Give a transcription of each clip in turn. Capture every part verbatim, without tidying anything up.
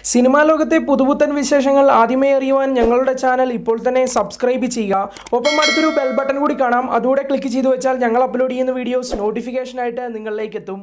Cinema ലോകത്തെ പുതുപുത്തൻ വിശേഷങ്ങൾ ആദ്യമേ അറിയുവാൻ ഞങ്ങളുടെ ചാനൽ ഇപ്പോൾ തന്നെ സബ്സ്ക്രൈബ് ചെയ്യുക. ഒപ്പം അടുത്തൊരു ബെൽ ബട്ടൺ കൂടി കാണാം. അതുകൂടെ ക്ലിക്ക് ചെയ്തു വെച്ചാൽ ഞങ്ങൾ അപ്ലോഡ് ചെയ്യുന്ന വീഡിയോസ് നോട്ടിഫിക്കേഷനായിട്ട് നിങ്ങളിലേക്ക് എത്തും.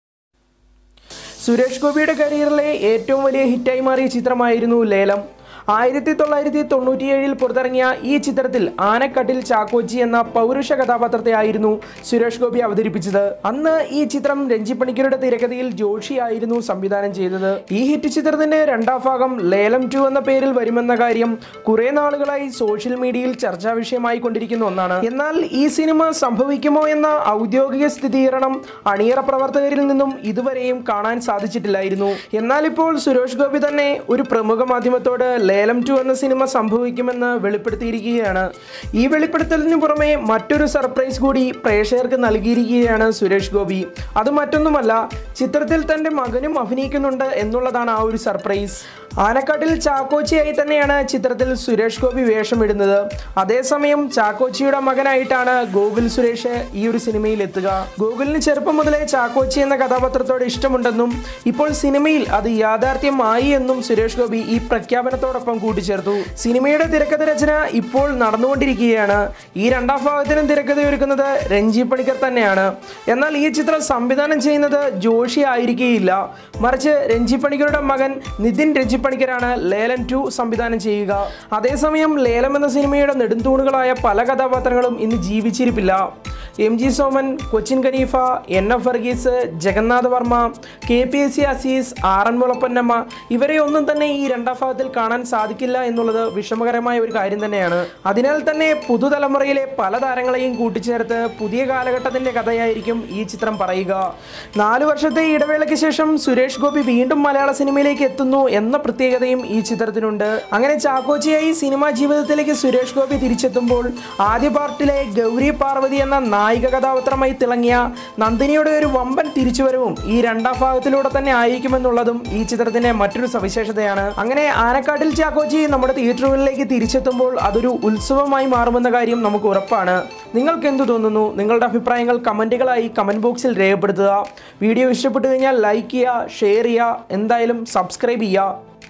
സുരേഷ് ഗോപിയുടെ കരിയറിലെ ഏറ്റവും വലിയ ഹിറ്റായി മാറിയ ചിത്രമായിരുന്നു ലേലം. ആയിരത്തി തൊള്ളായിരത്തി തൊണ്ണൂറ്റിയേഴിൽ പുറത്തിറങ്ങിയ ഈ ചിത്രത്തിൽ ആനക്കട്ടിൽ ചാക്കോച്ചി എന്ന പൗരുഷ കഥാപാത്രത്തെ ആയിരുന്നു സുരേഷ് ഗോപി അവതരിപ്പിച്ചത്. അന്ന് ഈ ചിത്രം രഞ്ജി പണിക്കരുടെ തിരക്കഥയിൽ ജോഷി ആയിരുന്നു സംവിധാനം ചെയ്തത്. ഈ ഹിറ്റ് ചിത്രത്തിന്റെ രണ്ടാം ഭാഗം ലേലം ടു എന്ന പേരിൽ വരുമെന്ന കാര്യം കുറെ നാളുകളായി സോഷ്യൽ മീഡിയയിൽ ചർച്ചാ വിഷയമായി കൊണ്ടിരിക്കുന്ന ഒന്നാണ്. എന്നാൽ ഈ സിനിമ സംഭവിക്കുമോ എന്ന ഔദ്യോഗിക സ്ഥിരീകരണം അണിയറ പ്രവർത്തകരിൽ നിന്നും ഇതുവരെയും കാണാൻ സാധിച്ചിട്ടില്ലായിരുന്നു. എന്നാൽ ഇപ്പോൾ സുരേഷ് ഗോപി തന്നെ ഒരു പ്രമുഖ മാധ്യമത്തോട് ലേലം ടു എന്ന സിനിമ സംഭവിക്കുമെന്ന് വെളിപ്പെടുത്തിയിരിക്കുകയാണ്. ഈ വെളിപ്പെടുത്തലിന് പുറമെ മറ്റൊരു സർപ്രൈസ് കൂടി പ്രേക്ഷകർക്ക് നൽകിയിരിക്കുകയാണ് സുരേഷ് ഗോപി. അത് മറ്റൊന്നുമല്ല, ചിത്രത്തിൽ തൻ്റെ മകനും അഭിനയിക്കുന്നുണ്ട് എന്നുള്ളതാണ് ആ ഒരു സർപ്രൈസ്. ആനക്കാട്ടിൽ ചാക്കോച്ചിയായി തന്നെയാണ് ചിത്രത്തിൽ സുരേഷ് ഗോപി വേഷമിടുന്നത്. അതേസമയം ചാക്കോച്ചിയുടെ മകനായിട്ടാണ് ഗോകുൽ സുരേഷ് ഈ ഒരു സിനിമയിൽ എത്തുക. ഗോകുലിന് ചെറുപ്പം മുതലേ ചാക്കോച്ചി എന്ന കഥാപാത്രത്തോട് ഇഷ്ടമുണ്ടെന്നും ഇപ്പോൾ സിനിമയിൽ അത് യാഥാർത്ഥ്യമായി എന്നും സുരേഷ് ഗോപി ഈ പ്രഖ്യാപനത്തോടൊപ്പം കൂട്ടിച്ചേർത്തു. സിനിമയുടെ തിരക്കഥ രചന ഇപ്പോൾ നടന്നുകൊണ്ടിരിക്കുകയാണ്. ഈ രണ്ടാം ഭാഗത്തിനും തിരക്കഥ ഒരുക്കുന്നത് രഞ്ജി പണിക്കർ തന്നെയാണ്. എന്നാൽ ഈ ചിത്രം സംവിധാനം ചെയ്യുന്നത് ജോഷി ആയിരിക്കുകയില്ല, മറിച്ച് രഞ്ജി പണിക്കരുടെ മകൻ നിതിൻ രഞ്ജി പണിക്കരാണ് ലേലം ടു സംവിധാനം ചെയ്യുക. അതേസമയം ലേലം എന്ന സിനിമയുടെ നെടുന്തൂണുകളായ പല കഥാപാത്രങ്ങളും ഇന്ന് ജീവിച്ചിരിപ്പില്ല. M G Soman, Cochin Haneefa, N F Varghese, Jagannath Varma, K P S C Azeez, R N മുളപ്പന്നമ്മ ഇവരെ ഒന്നും തന്നെ ഈ രണ്ടാം ഭാഗത്തിൽ കാണാൻ സാധിക്കില്ല എന്നുള്ളത് വിഷമകരമായ ഒരു കാര്യം തന്നെയാണ്. അതിനാൽ തന്നെ പുതുതലമുറയിലെ പല താരങ്ങളെയും കൂട്ടിച്ചേർത്ത് പുതിയ കാലഘട്ടത്തിന്റെ കഥയായിരിക്കും ഈ ചിത്രം പറയുക. നാലു വർഷത്തെ ഇടവേളയ്ക്ക് ശേഷം സുരേഷ് ഗോപി വീണ്ടും മലയാള സിനിമയിലേക്ക് എത്തുന്നു എന്ന പ്രത്യേകതയും ഈ ചിത്രത്തിനുണ്ട്. അങ്ങനെ ചാക്കോച്ചിയായി സിനിമാ ജീവിതത്തിലേക്ക് സുരേഷ് ഗോപി തിരിച്ചെത്തുമ്പോൾ ആദ്യ പാർട്ടിലെ ഗൗരി പാർവതി എന്ന നായിക കഥാപാത്രമായി തിളങ്ങിയ നന്ദിനിയുടെ ഒരു വമ്പൻ തിരിച്ചുവരവും ഈ രണ്ടാം ഭാഗത്തിലൂടെ തന്നെ ആയിരിക്കുമെന്നുള്ളതും ഈ ചിത്രത്തിന്റെ മറ്റൊരു സവിശേഷതയാണ്. അങ്ങനെ ആനക്കാട്ടിൽ ചാക്കോച്ചി നമ്മുടെ തിയേറ്ററുകളിലേക്ക് തിരിച്ചെത്തുമ്പോൾ അതൊരു ഉത്സവമായി മാറുമെന്ന കാര്യം നമുക്ക് ഉറപ്പാണ്. നിങ്ങൾക്ക് എന്തു തോന്നുന്നു? നിങ്ങളുടെ അഭിപ്രായങ്ങൾ കമന്റുകളായി കമന്റ് ബോക്സിൽ രേഖപ്പെടുത്തുക. വീഡിയോ ഇഷ്ടപ്പെട്ടു കഴിഞ്ഞാൽ ലൈക്ക് ചെയ്യുക, ഷെയർ ചെയ്യുക, എന്തായാലും സബ്സ്ക്രൈബ് ചെയ്യുക.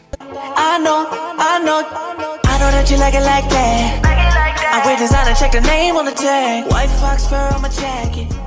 I know, I know, I know that you like it like that. I wear designer, check the name on the tag. White fox fur on my jacket.